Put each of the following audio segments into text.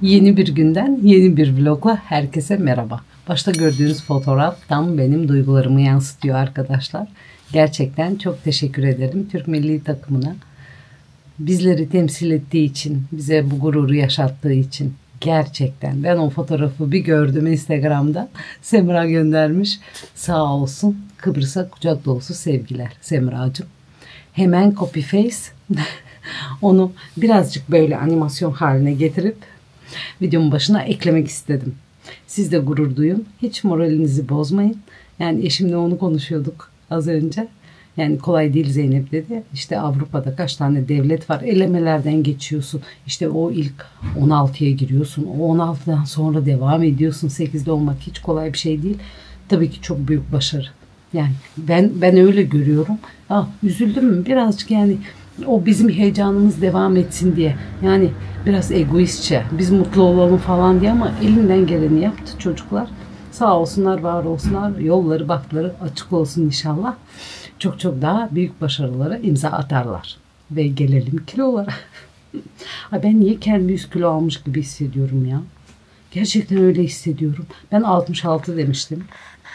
Yeni bir günden, yeni bir vlogla herkese merhaba. Başta gördüğünüz fotoğraf tam benim duygularımı yansıtıyor arkadaşlar. Gerçekten çok teşekkür ederim Türk milli takımına. Bizleri temsil ettiği için, bize bu gururu yaşattığı için. Gerçekten ben o fotoğrafı bir gördüm Instagram'da. Semra göndermiş. Sağ olsun. Kıbrıs'a kucak dolusu sevgiler Semracığım. Hemen copy paste onu birazcık böyle animasyon haline getirip videomun başına eklemek istedim. Siz de gurur duyun. Hiç moralinizi bozmayın. Yani eşimle onu konuşuyorduk az önce. Yani kolay değil Zeynep dedi. İşte Avrupa'da kaç tane devlet var. Elemelerden geçiyorsun. İşte o ilk 16'ya giriyorsun. O 16'dan sonra devam ediyorsun. 8'de olmak hiç kolay bir şey değil. Tabii ki çok büyük başarı. Yani ben öyle görüyorum. Üzüldüm mü? Birazcık yani o bizim heyecanımız devam etsin diye. Yani biraz egoistçe. Biz mutlu olalım falan diye ama elinden geleni yaptı çocuklar. Sağ olsunlar, var olsunlar. Yolları, bahtları açık olsun inşallah. Çok çok daha büyük başarılara imza atarlar. Ve gelelim kilolara. Ben niye kendimi 100 kilo almış gibi hissediyorum ya? Gerçekten öyle hissediyorum. Ben 66 demiştim.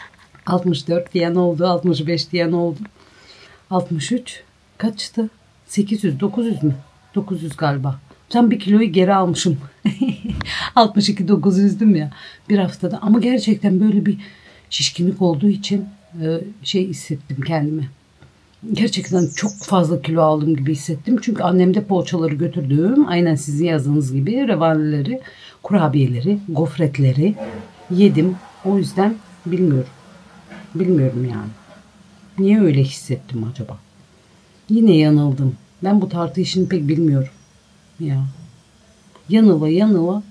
64 diyen oldu, 65 diyen oldu. 63 kaçtı? 800, 900 mü? 900 galiba. Tam 1 kiloyu geri almışım. 62 900'düm ya bir haftada. Ama gerçekten böyle bir şişkinlik olduğu için hissettim kendimi. Gerçekten çok fazla kilo aldım gibi hissettim. Çünkü annemde poğaçaları götürdüm. Aynen sizin yazdığınız gibi revanileri, kurabiyeleri, gofretleri yedim. O yüzden bilmiyorum. Bilmiyorum yani. Niye öyle hissettim acaba? Yine yanıldım. Ben bu tartı işini pek bilmiyorum. Ya. Yanıla.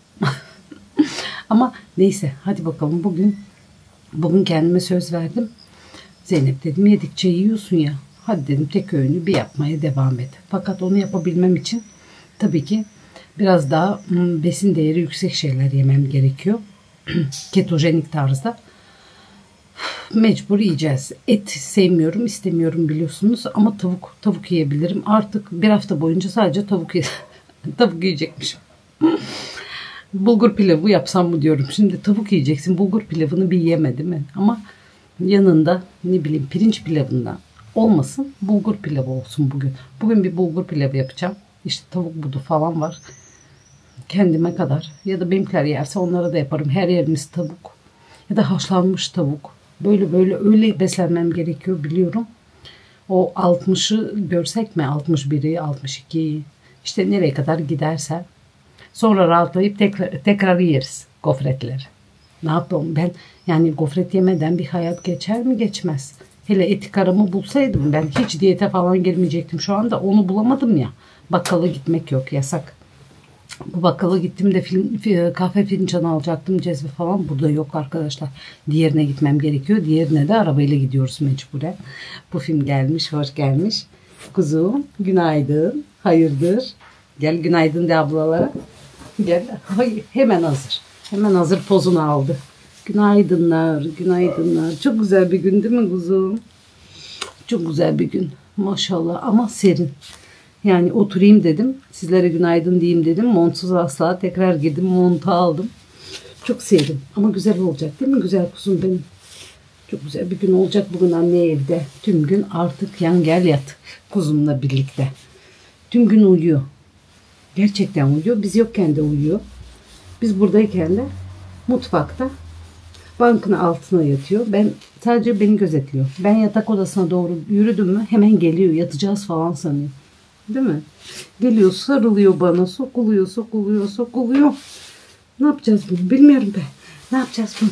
Ama neyse hadi bakalım bugün kendime söz verdim. Zeynep dedim yedikçe yiyorsun ya. Hadi dedim tek öğünü bir yapmaya devam et. Fakat onu yapabilmem için tabii ki biraz daha besin değeri yüksek şeyler yemem gerekiyor. Ketojenik tarzda. Mecbur yiyeceğiz. Et sevmiyorum, istemiyorum biliyorsunuz ama tavuk yiyebilirim. Artık bir hafta boyunca sadece tavuk yiyecekmişim. Bulgur pilavı yapsam mı diyorum. Şimdi tavuk yiyeceksin. Bulgur pilavını bir yeme değil mi? Ama yanında ne bileyim pirinç pilavından olmasın. Bulgur pilavı olsun bugün. Bugün bir bulgur pilavı yapacağım. İşte tavuk budu falan var. Kendime kadar. Ya da benimkiler yerse onlara da yaparım. Her yerimiz tavuk. Ya da haşlanmış tavuk. Böyle öyle beslenmem gerekiyor biliyorum. O 60'ı görsek mi? 61'i, 62'yi. İşte nereye kadar giderse. Sonra rahatlayıp tekrar yeriz gofretleri. Ne yapalım ben yani gofret yemeden bir hayat geçer mi geçmez. Hele eti karamı bulsaydım ben hiç diyete falan girmeyecektim. Şu anda onu bulamadım ya. Bakkala gitmek yok yasak. Bu bakkala gittim de kahve fincanı alacaktım cezve falan burada yok arkadaşlar. Diğerine gitmem gerekiyor. Diğerine de arabayla gidiyoruz mecburen. Bu film gelmiş, hoş gelmiş. Kuzum günaydın, hayırdır? Gel günaydın de ablalara. Gel. Hemen hazır. Hemen hazır pozunu aldı. Günaydınlar, günaydınlar. Çok güzel bir gün değil mi kuzum? Çok güzel bir gün. Maşallah ama serin. Yani oturayım dedim. Sizlere günaydın diyeyim dedim. Montsuz asla tekrar girdim. Montu aldım. Çok serin ama güzel olacak değil mi güzel kuzum benim? Çok güzel bir gün olacak bugün anne evde. Tüm gün artık yan gel yat kuzumla birlikte. Tüm gün uyuyor. Gerçekten uyuyor. Biz yokken de uyuyor. Biz buradayken de mutfakta bankın altına yatıyor. Sadece beni gözetliyor. Ben yatak odasına doğru yürüdüm mü hemen geliyor. Yatacağız falan sanıyor. Değil mi? Geliyor sarılıyor bana. Sokuluyor. Ne yapacağız bunu? Bilmiyorum ben. Ne yapacağız bunu?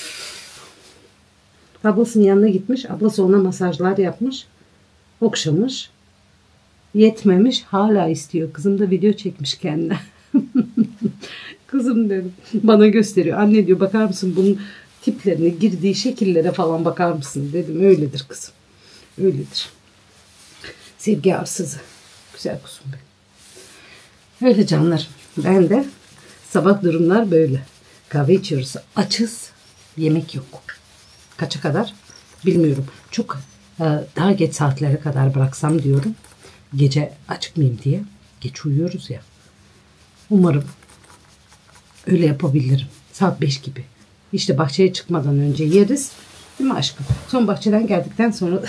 Ablasının yanına gitmiş. Ablası ona masajlar yapmış. Okşamış. Yetmemiş. Hala istiyor. Kızım da video çekmiş kendine. Kızım dedim. Bana gösteriyor. Anne diyor bakar mısın bunun tiplerine girdiği şekillere falan bakar mısın dedim. Öyledir kızım. Öyledir. Sevgi arsızı. Güzel kuzum benim. Öyle canlarım. Ben de sabah durumlar böyle. Kahve içiyoruz. Açız. Yemek yok. Kaça kadar? Bilmiyorum. Çok daha geç saatlere kadar bıraksam diyorum. Gece acıkmayayım diye. Geç uyuyoruz ya. Umarım Öyle yapabilirim. Saat 5 gibi. İşte bahçeye çıkmadan önce yeriz. Değil mi aşkım? Son bahçeden geldikten sonra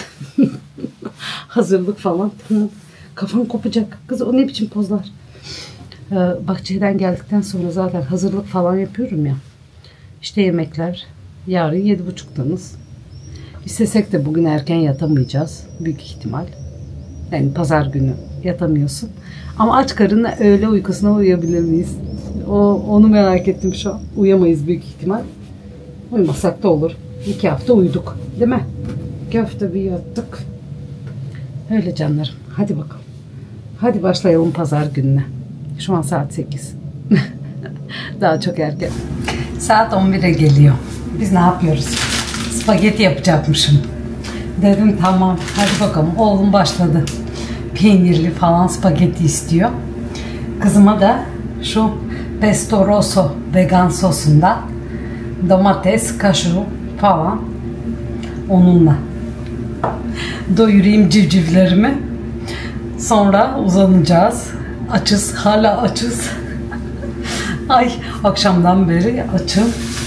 hazırlık falan. Kafan kopacak. Kız o ne biçim pozlar. Bahçeden geldikten sonra zaten hazırlık falan yapıyorum ya. İşte yemekler. Yarın 7.30'danız. İstesek de bugün erken yatamayacağız. Büyük ihtimal. Yani pazar günü yatamıyorsun. Ama aç karınla öğle uykusuna uyuyabilir miyiz? Onu merak ettim şu an. Uyuyamayız büyük ihtimal. Uyumasak da olur. 2 hafta uyuduk. Değil mi? 2 hafta bir yattık. Öyle canlarım. Hadi bakalım. Hadi başlayalım pazar gününe. Şu an saat 8. Daha çok erken. Saat 11'e geliyor. Biz ne yapıyoruz? Spagetti yapacakmışım. Dedim tamam. Hadi bakalım. Oğlum başladı. Peynirli falan spagetti istiyor. Kızıma da şu pesto rosso vegan sosundan domates, kaşu falan onunla doyurayım civcivlerimi. Sonra uzanacağız. Açız. Hala açız. Ay akşamdan beri açım.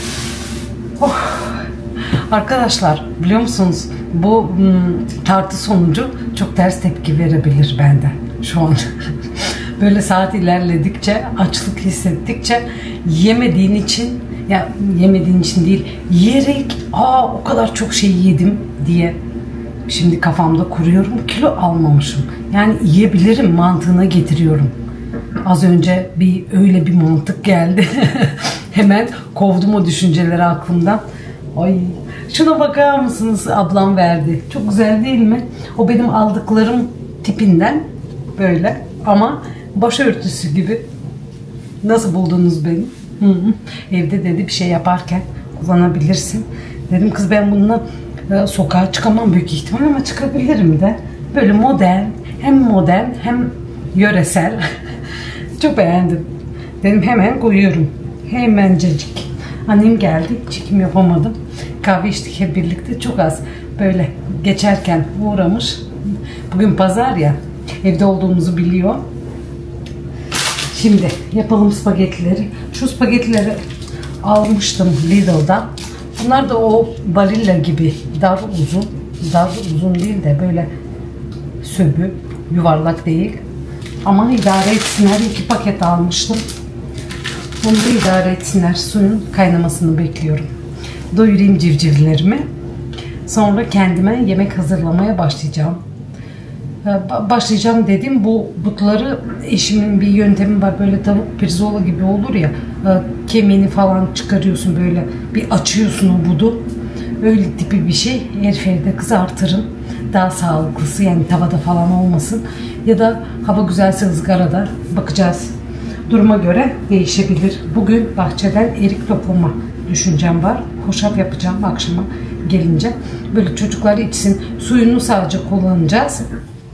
Oh. Arkadaşlar biliyor musunuz bu tartı sonucu çok ters tepki verebilir benden şu an. Böyle saat ilerledikçe, açlık hissettikçe yemediğin için, ya yemediğin için değil, yiyerek o kadar çok şey yedim diye şimdi kafamda kuruyorum, kilo almamışım. Yani yiyebilirim mantığına getiriyorum. Az önce öyle bir mantık geldi. Hemen kovdum o düşünceleri aklımdan. Ay şuna bakar mısınız, ablam verdi. Çok güzel değil mi? O benim aldıklarım tipinden böyle ama başörtüsü gibi. Nasıl buldunuz beni? Evde dedi bir şey yaparken kullanabilirsin. Dedim kız ben bununla sokağa çıkamam büyük ihtimal ama çıkabilirim de. Böyle modern hem yöresel. Çok beğendim. Dedim hemen koyuyorum. Hemencecik. Annem geldi. Çekim yapamadım. Kahve içtik hep birlikte. Çok az böyle geçerken uğramış. Bugün pazar ya. Evde olduğumuzu biliyor. Şimdi yapalım spagettileri. Şu spagettileri almıştım Lidl'dan. Bunlar da o Barilla gibi dar uzun değil de böyle söbü, yuvarlak değil. Ama idare etsinler. 2 paket almıştım. Bunu da idare etsinler. Suyun kaynamasını bekliyorum. Doyurayım civcivlerimi. Sonra kendime yemek hazırlamaya başlayacağım. Başlayacağım dedim. Bu butları eşimin bir yöntemi var. Böyle tavuk pirzola gibi olur ya. Kemiğini falan çıkarıyorsun böyle. Bir açıyorsun o budu. Öyle tipi bir şey. Airfryer'de kızartırım. Daha sağlıklısı yani tavada falan olmasın. Ya da hava güzelse ızgarada bakacağız. Duruma göre değişebilir. Bugün bahçeden erik toplama düşüncem var. Hoşaf yapacağım akşama gelince. Böyle çocuklar içsin. Suyunu sadece kullanacağız.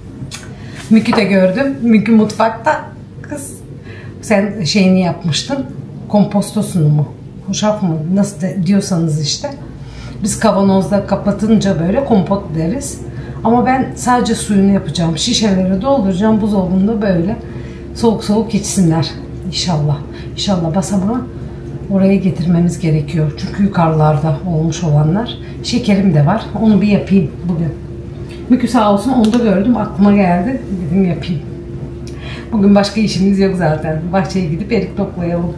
Mükü de gördüm. Mükü mutfakta. Kız sen şeyini yapmıştın. Kompostosunu mu? Hoşaf mı? Nasıl diyorsanız işte. Biz kavanozda kapatınca böyle kompot deriz. Ama ben sadece suyunu yapacağım. Şişelere dolduracağım. Buzdolabında böyle soğuk soğuk içsinler. İnşallah. İnşallah basamağı oraya getirmemiz gerekiyor. Çünkü yukarılarda olmuş olanlar. Şekerim de var. Onu bir yapayım bugün. Mükü sağ olsun onu da gördüm. Aklıma geldi. Dedim yapayım. Bugün başka işimiz yok zaten. Bahçeye gidip erik toplayalım.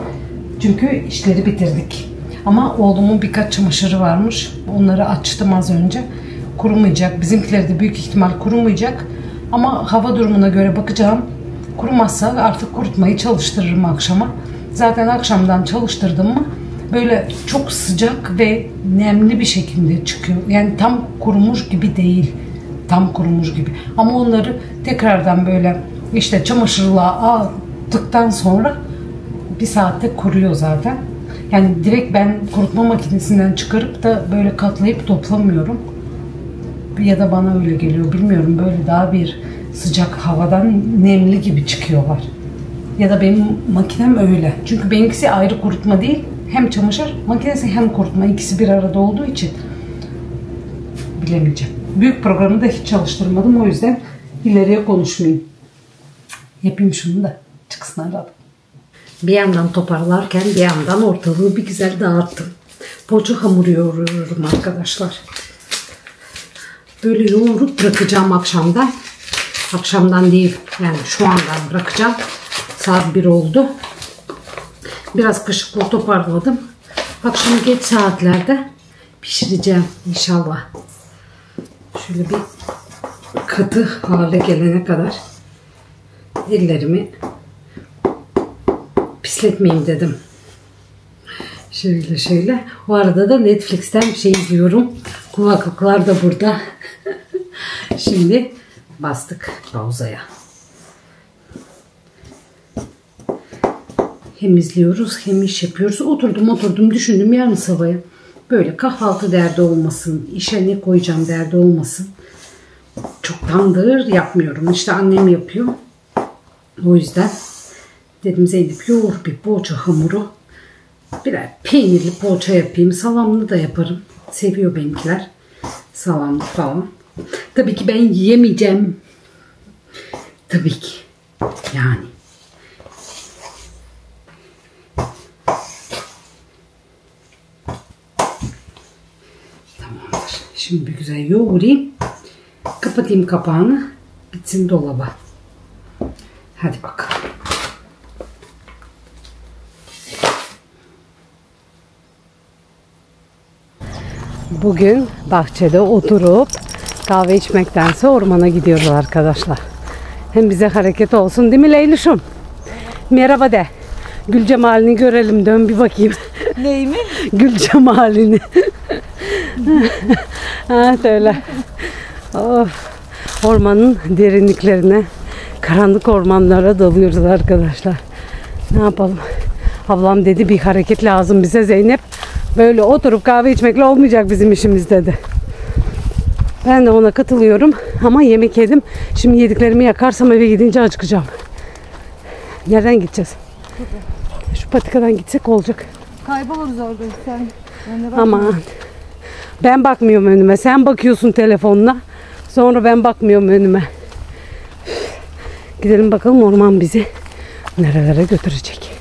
Çünkü işleri bitirdik. Ama oğlumun birkaç çamaşırı varmış. Onları açtım az önce. Kurumayacak. Bizimkileri de büyük ihtimal kurumayacak. Ama hava durumuna göre bakacağım. Kurumazsa artık kurutmayı çalıştırırım akşama. Zaten akşamdan çalıştırdım mı böyle çok sıcak ve nemli bir şekilde çıkıyor. Yani tam kurumuş gibi değil. Tam kurumuş gibi. Ama onları tekrardan böyle işte çamaşırlığa attıktan sonra bir saatte kuruyor zaten. Yani direkt ben kurutma makinesinden çıkarıp da böyle katlayıp toplamıyorum. Ya da bana öyle geliyor. Bilmiyorum böyle daha bir sıcak havadan nemli gibi çıkıyorlar. Ya da benim makinem öyle. Çünkü benimkisi ayrı kurutma değil. Hem çamaşır makinesi hem kurutma. İkisi bir arada olduğu için bilemeyeceğim. Büyük programı da hiç çalıştırmadım. O yüzden ileriye konuşmayayım. Yapayım şunu da çıksın aradan. Bir yandan toparlarken bir yandan ortalığı bir güzel dağıttım. Poğaça hamuru yoğuruyorum arkadaşlar. Böyle yoğurup bırakacağım akşamdan. Akşamdan değil yani şu andan bırakacağım. Saat 1 oldu. Biraz kaşıkla toparladım. Akşam geç saatlerde pişireceğim inşallah. Şöyle bir katı hale gelene kadar ellerimi pisletmeyeyim dedim. Şöyle. O arada da Netflix'ten bir şey izliyorum. Kulaklıklar da burada. Şimdi bastık pauzaya. Hem izliyoruz hem iş yapıyoruz. Oturdum düşündüm yarın sabahı. Böyle kahvaltı derdi olmasın. İşe ne koyacağım derdi olmasın. Çoktandır yapmıyorum. İşte annem yapıyor. O yüzden dedim Zeynep yoğur bir poğaça hamuru. Birer peynirli poğaça yapayım. Salamlı da yaparım. Seviyor benimkiler. Salamlı falan. Tabii ki ben yiyemeyeceğim. Tabii ki. Yani. Tamamdır. Şimdi bir güzel yoğurayım. Kapatayım kapağını. Bitsin dolaba. Hadi bakalım. Bugün bahçede oturup kahve içmektense ormana gidiyoruz arkadaşlar. Hem bize hareket olsun değil mi Leylüş'üm? Merhaba de. Gül cemalini görelim. Dön bir bakayım. Neyi mi? Gül cemalini. Evet öyle. Of. Ormanın derinliklerine, karanlık ormanlara dalıyoruz arkadaşlar. Ne yapalım? Ablam dedi bir hareket lazım bize Zeynep. Böyle oturup kahve içmekle olmayacak bizim işimiz dedi. Ben de ona katılıyorum ama yemek yedim. Şimdi yediklerimi yakarsam eve gidince acıkacağım. Nereden gideceğiz? Şu patikadan gitsek olacak. Kayboluruz orada sen. Aman. Ben bakmıyorum önüme. Sen bakıyorsun telefonuna. Sonra ben bakmıyorum önüme. Gidelim bakalım orman bizi nerelere götürecek.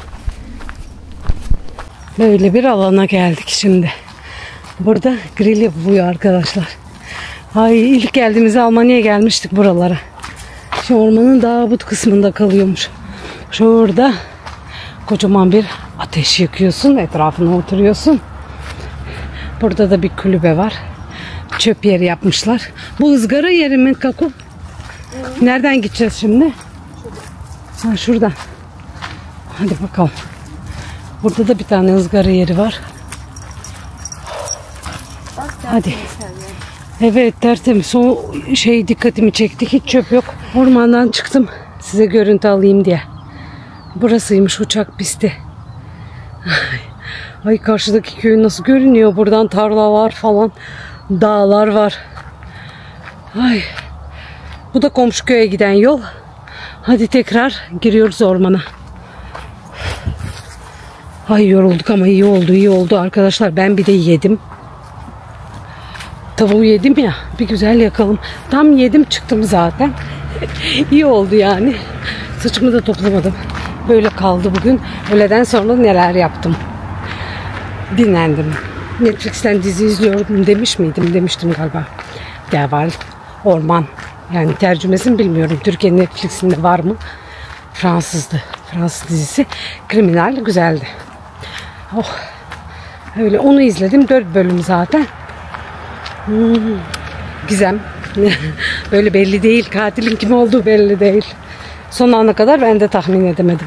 Böyle bir alana geldik şimdi. Burada grill yapılıyor arkadaşlar. Ay ilk geldiğimizde Almanya'ya gelmiştik buralara. Şu ormanın daha but kısmında kalıyormuş. Şurada kocaman bir ateş yakıyorsun. Etrafına oturuyorsun. Burada da bir kulübe var. Çöp yeri yapmışlar. Bu ızgara yeri mi Kaku? Nereden gideceğiz şimdi? Ha, şuradan. Hadi bakalım. Burada da bir tane ızgara yeri var. Hadi. Evet tertemiz. O şey dikkatimi çekti. Hiç çöp yok. Ormandan çıktım. Size görüntü alayım diye. Burasıymış uçak pisti. Ay karşıdaki köy nasıl görünüyor? Buradan tarlalar falan. Dağlar var. Ay. Bu da komşu köye giden yol. Hadi tekrar giriyoruz ormana. Ay yorulduk ama iyi oldu arkadaşlar. Ben bir de yedim. Tavuğu yedim ya. Bir güzel yakalım. Tam yedim çıktım zaten. İyi oldu yani. Saçımı da toplamadım. Böyle kaldı bugün. Öğleden sonra neler yaptım. Dinlendim. Netflix'ten dizi izliyorum demiş miydim? Demiştim galiba. Deval Orman. Yani tercümesini bilmiyorum. Türkiye Netflix'inde var mı? Fransızdı. Fransız dizisi. Kriminal. Güzeldi. Oh. Öyle onu izledim. 4 bölüm zaten. Gizem. Böyle belli değil. Katilin kim olduğu belli değil. Son ana kadar ben de tahmin edemedim.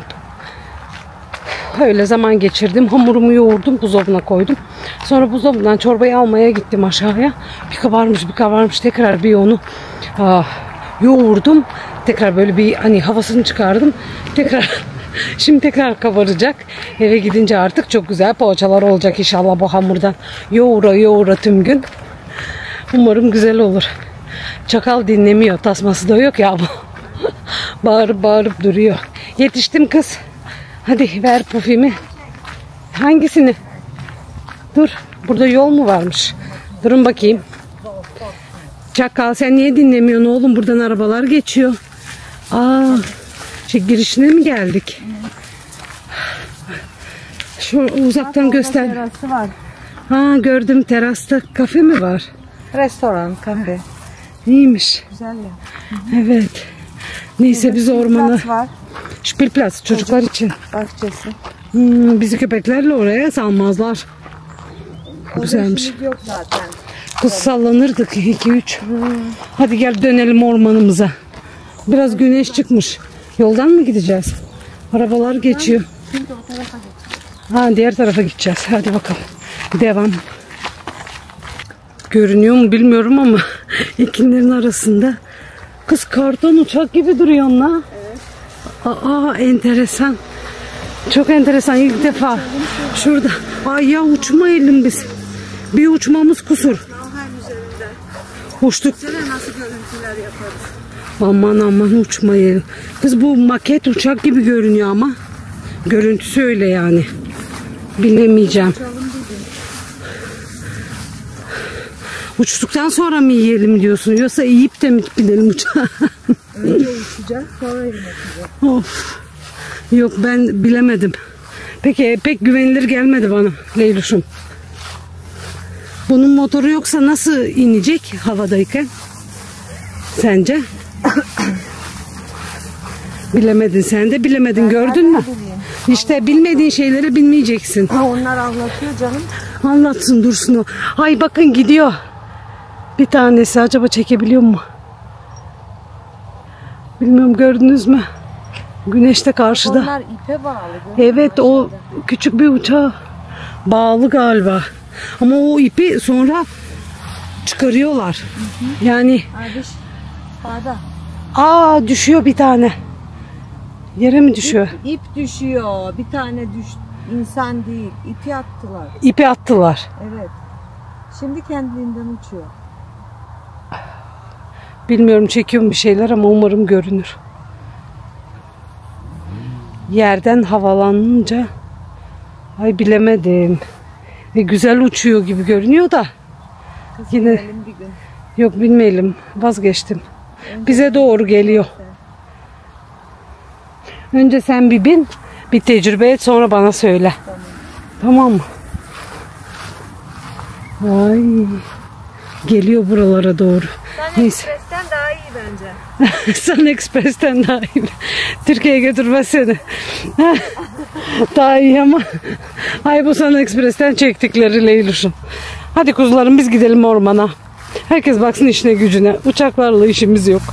Öyle zaman geçirdim. Hamurumu yoğurdum. Buzdolabına koydum. Sonra buzdolabından çorbayı almaya gittim aşağıya. Bir kabarmış. Tekrar bir onu yoğurdum. Tekrar böyle bir hani havasını çıkardım. Şimdi tekrar kabaracak. Eve gidince artık çok güzel poğaçalar olacak inşallah bu hamurdan. Yoğura tüm gün. Umarım güzel olur. Çakal dinlemiyor. Tasması da yok ya bu. Bağırıp duruyor. Yetiştim kız. Hadi ver pufimi. Hangisini? Dur. Burada yol mu varmış? Durun bakayım. Çakal sen niye dinlemiyorsun oğlum? Buradan arabalar geçiyor. Girişine mi geldik? Şu uzaktan göster. Terası var. Ha, gördüm, terasta kafe mi var? Restoran, kafe. İyiymiş. Güzel ya. Evet. Neyse biz ormana. Spielplatz var. Spielplatz çocuklar için. Bahçesi. Bizi köpeklerle oraya salmazlar. Güzelmiş. Şimdi yok zaten. Kız sallanırdık 2-3. Hadi gel dönelim ormanımıza. Biraz güneş çıkmış. Yoldan mı gideceğiz? Arabalar geçiyor. Şimdi o tarafa gideceğiz. Ha, diğer tarafa gideceğiz. Hadi bakalım. Devam. Görünüyor mu bilmiyorum ama ekinlerin arasında. Kız karton uçak gibi duruyor la. Evet. Aa, enteresan. Çok enteresan, ilk defa. Şurada. Ay ya, uçmayalım biz. Bir uçmamız kusur. Uçtuk. Nasıl görüntüler yaparız? Aman uçmayalım. Kız bu maket uçak gibi görünüyor ama. Görüntüsü öyle yani. Bilemeyeceğim. Uçtuktan sonra mı yiyelim diyorsun? Yoksa yiyip de mi binelim uçağa? Önce uçacağız, sonra ineceğiz. Of. Yok, ben bilemedim. Peki pek güvenilir gelmedi bana Leyluş'um. Bunun motoru yoksa nasıl inecek havadayken? Sence? Bilemedin, sen de bilemedin, gördün mü? İşte bilmediğin şeyleri bilmeyeceksin. Onlar anlatıyor canım. Anlatsın dursun o. Ay bakın gidiyor. Bir tanesi acaba çekebiliyor mu? Bilmiyorum, gördünüz mü? Güneş de karşıda. Onlar ipe bağlı. Evet, o küçük bir uçağa bağlı galiba. Ama o ipi sonra çıkarıyorlar. Yani Abi sağda. düşüyor bir tane. Yere mi düşüyor? İp düşüyor. Bir tane insan değil. İpi attılar. İpi attılar. Evet. Şimdi kendiliğinden uçuyor. Bilmiyorum, çekiyorum bir şeyler ama umarım görünür. Yerden havalanınca ay bilemedim. Güzel uçuyor gibi görünüyor da. Yine Bir gün. yok, bilmeyelim, vazgeçtim. Bize doğru geliyor. Önce sen bir bin, bir tecrübe et, sonra bana söyle. Tamam mı? Ay, geliyor buralara doğru. Sun Neyse. Express'ten daha iyi bence. Sun Express'ten daha iyi. Türkiye'ye götürmez seni. Daha iyi ama. Ay, bu Sun Express'ten çektikleri Leyluş'um. Hadi kuzularım, biz gidelim ormana. Herkes baksın işine gücüne. Uçaklarla işimiz yok.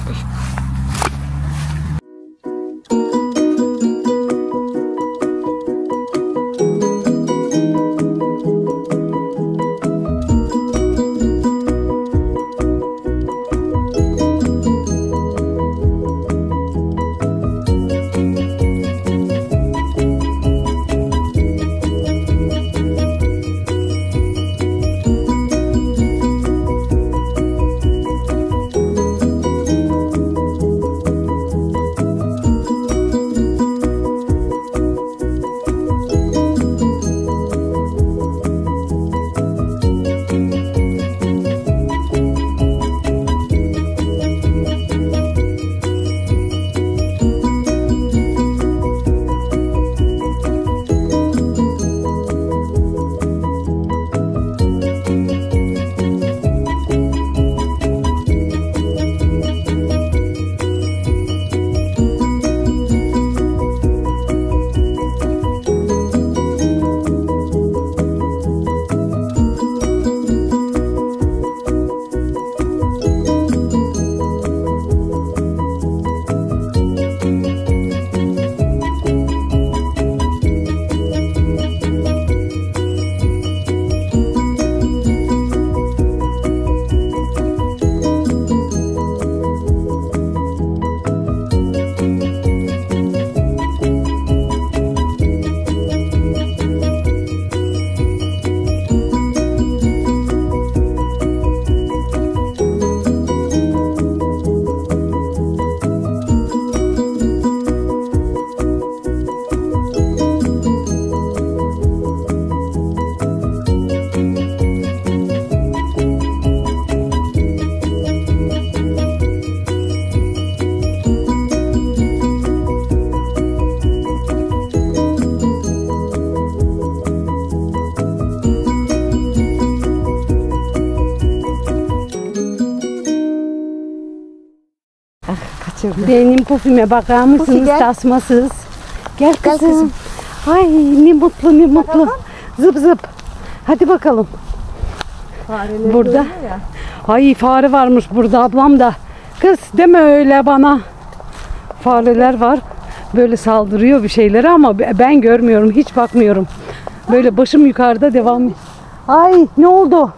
Kaçırdı. Benim pufime bakar Pufi mısınız? gel. Tasmasız. Gel Gel kızım. kızım. Ay ne mutlu ne mutlu. Zıp zıp. Hadi bakalım. Fareleri Burada. görüyor ya. Ay fare varmış burada ablam da. Kız deme öyle bana. Fareler var. Böyle saldırıyor bir şeylere ama ben görmüyorum. Hiç bakmıyorum. Böyle başım yukarıda devam. Ay ne oldu?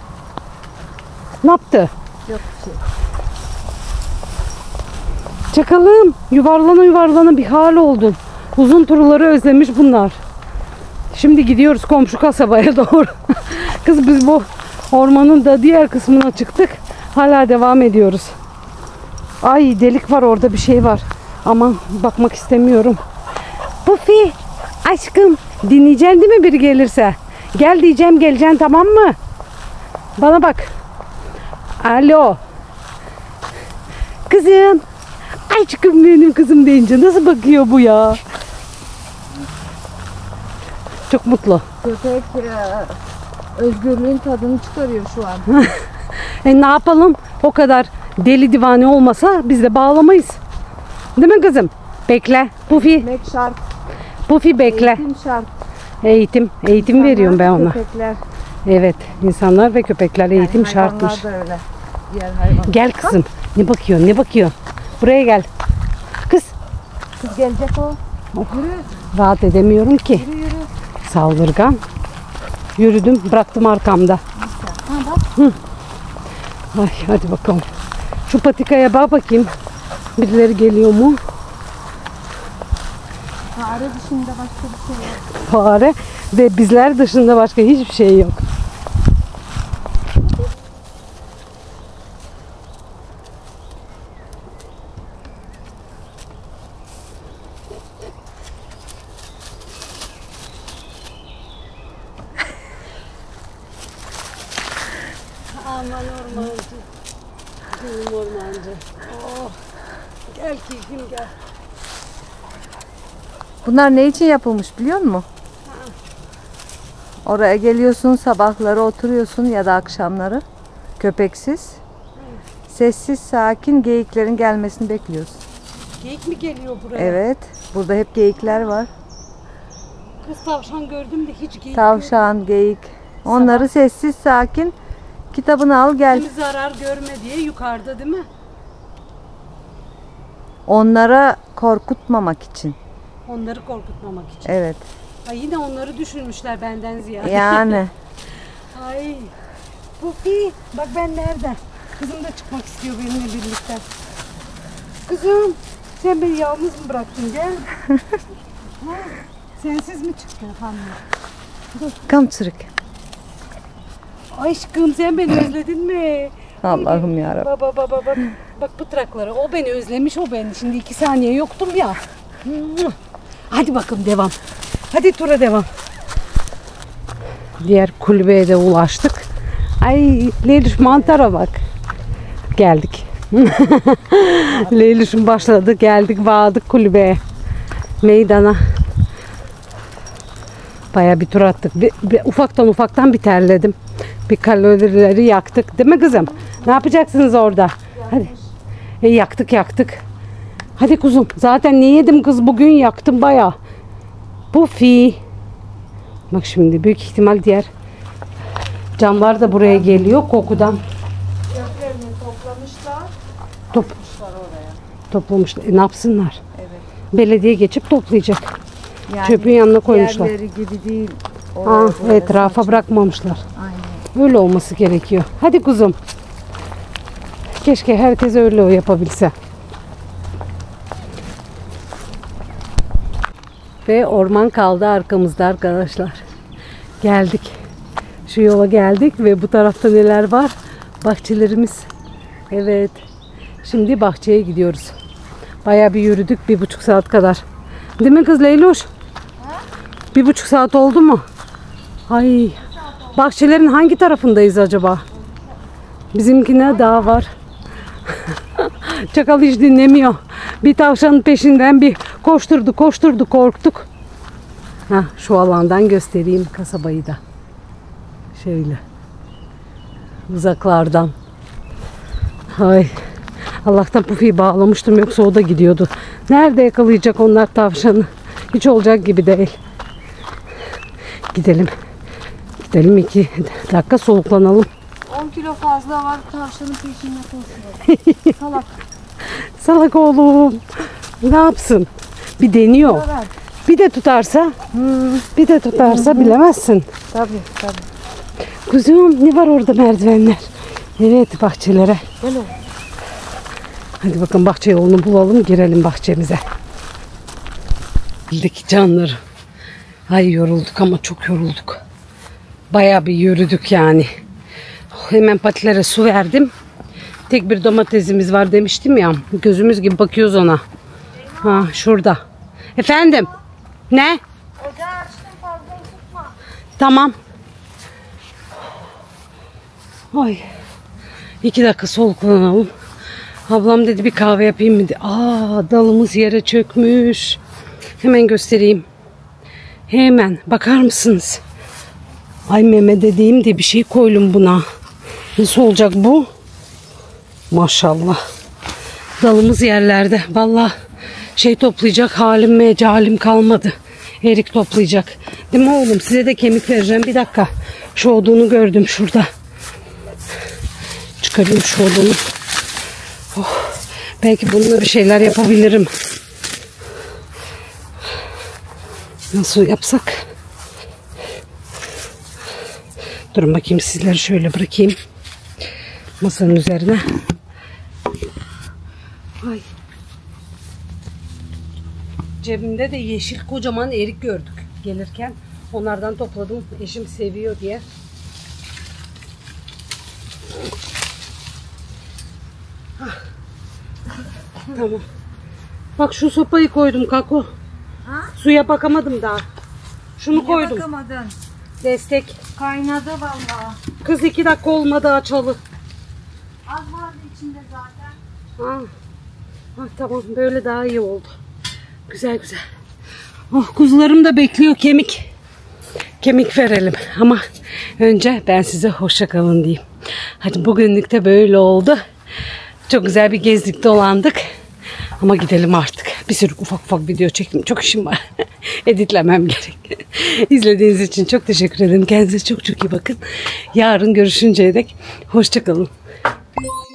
Ne yaptı? Yok bir şey. Çakalım. Yuvarlana yuvarlana bir hal oldun. Uzun turları özlemiş bunlar. Şimdi gidiyoruz komşu kasabaya doğru. Kız biz bu ormanın da diğer kısmına çıktık. Hala devam ediyoruz. Ay delik var orada bir şey var. Aman bakmak istemiyorum. Pufi aşkım dinleyeceksin değil mi biri gelirse? Gel diyeceğim geleceksin tamam mı? Bana bak. Alo. Kızım. Aşkım benim kızım deyince nasıl bakıyor bu ya? Çok mutlu. Köpek özgürlüğün tadını çıkarıyor şu an. Ne yapalım? O kadar deli divane olmasa biz de bağlamayız. Değil mi kızım? Bekle. Pufi. Ekmek şart. Pufi bekle. Eğitim şart. Eğitim İnsanlar veriyorum ben ve ona. Köpekler. Evet. İnsanlar ve köpekler eğitim Yani şartmış. hayvanlar da öyle. Diğer hayvan. Gel kızım. Ne bakıyorsun? Ne bakıyorsun? Buraya gel. Kız. Kız gelecek o. Yürü. Rahat edemiyorum ki. Yürü yürü. Saldırgan. Yürüdüm. Bıraktım arkamda. Ha bak. Hı. Ay hadi bakalım. Şu patikaya bak bakayım. Birileri geliyor mu? Fare dışında başka bir şey yok. Fare ve bizler dışında başka hiçbir şey yok. Aman ormancı. Benim ormancı. Oh. Gel keyfim gel. Bunlar ne için yapılmış biliyor musun? Oraya geliyorsun, sabahları oturuyorsun ya da akşamları köpeksiz. Sessiz, sakin geyiklerin gelmesini bekliyorsun. Geyik mi geliyor buraya? Evet, burada hep geyikler var. Kız tavşan gördüm de hiç geyik yok. Tavşan, geyik. Onları sessiz, sakin kitabını al gel. Kimi zarar görme diye yukarıda değil mi? Onlara korkutmamak için. Onları korkutmamak için. Evet. Ay yine onları düşünmüşler benden ziyade. Yani Ay. Pufi. Bak ben nerede? Kızım da çıkmak istiyor benimle birlikte. Kızım. Sen beni yalnız mı bıraktın? Gel. Ha, sensiz mi çıktın efendim? come Türk. Aşkım sen beni özledin mi? Allah'ım yarabbim. Baba bak. Bak pıtrakları. O beni özlemiş o beni. Şimdi 2 saniye yoktum ya. Hadi bakalım devam. Hadi tura devam. Diğer kulübeye de ulaştık. Ay Leyluş mantara bak. Geldik. Leylüş'ün başladı. Geldik vardık kulübeye. Meydana. Baya bir tur attık. Ufaktan bir terledim. Bir kalorileri yaktık. Değil mi kızım? Ne yapacaksınız orada? Hadi. Yaktık. Hadi kuzum. Zaten ne yedim kız bugün yaktım baya. Pufi. Bak şimdi büyük ihtimal diğer camlar da buraya geliyor kokudan. Köklerini toplamışlar. Toplamışlar. Ne yapsınlar? Evet. Belediye geçip toplayacak. Yani Çöpün yanına koymuşlar. diğerleri gibi değil. Etrafa bırakmamışlar. Aynen. Öyle olması gerekiyor. Hadi kuzum. Keşke herkes öyle yapabilse. Ve orman kaldı arkamızda arkadaşlar. Geldik. Şu yola geldik ve bu tarafta neler var? Bahçelerimiz. Evet. Şimdi bahçeye gidiyoruz. Bayağı bir yürüdük. 1,5 saat kadar. Değil mi kız Leyloş? 1,5 saat oldu mu? Ay. Bahçelerin hangi tarafındayız acaba? Bizimkine daha var. Çakal hiç dinlemiyor. Bir tavşanın peşinden bir koşturdu korktuk. Şu alandan göstereyim kasabayı da. Şöyle. Uzaklardan. Ay. Allah'tan Pufi'yi bağlamıştım, yoksa o da gidiyordu. Nerede yakalayacak onlar tavşanı? Hiç olacak gibi değil. Gidelim. Gidelim, 2 dakika soluklanalım. 10 kilo fazla var, tavşanın peşinde koşuyor. Salak. Salak oğlum. Ne yapsın? Bir deniyor. Evet. Bir de tutarsa, bir de tutarsa bilemezsin. Tabii. Kuzum, ne var orada merdivenler? Evet, bahçelere. Öyle. Hadi bakın, bahçe yolunu bulalım, girelim bahçemize. Bildeki canları. Ay yorulduk ama çok yorulduk. Bayağı bir yürüdük yani. Hemen patilere su verdim. Tek bir domatesimiz var demiştim ya. Gözümüz gibi bakıyoruz ona. Ha, şurada. Efendim? Ne? Ocağı açtım, fazla tutma. Tamam. Ay. 2 dakika soluklanalım. Ablam dedi bir kahve yapayım mı? Dalımız yere çökmüş. Hemen göstereyim. Hemen bakar mısınız? Ay, meme dediğim de bir şey koydum buna. Nasıl olacak bu? Maşallah. Dalımız yerlerde. Vallahi toplayacak halim mecalim kalmadı. Erik toplayacak. Değil mi oğlum? Size de kemik vereceğim. Bir dakika. Şu odunu gördüm şurada. Çıkarayım şu odunu. Oh, belki bununla bir şeyler yapabilirim. Nasıl yapsak? Durun bakayım, sizleri şöyle bırakayım. Masanın üzerine. Ay. Cebimde de yeşil kocaman erik gördük gelirken. Onlardan topladım. Eşim seviyor diye. Tamam. Bak, şu sopayı koydum Kako. Ha? Suya bakamadım daha. Şunu Niye koydum. bakamadın? Destek. Kaynadı vallahi. Kız 2 dakika olmadı açalı. Az vardı içinde zaten. Tamam, böyle daha iyi oldu. Güzel. Oh, kuzularım da bekliyor kemik. Kemik verelim ama önce ben size hoşça kalın diyeyim. Hadi, bugünlük de böyle oldu. Çok güzel bir gezdik, dolandık. Ama gidelim artık. Bir sürü ufak video çektim. Çok işim var. Editlemem gerek. İzlediğiniz için çok teşekkür ederim. Kendinize çok iyi bakın. Yarın görüşünceye dek hoşça kalın.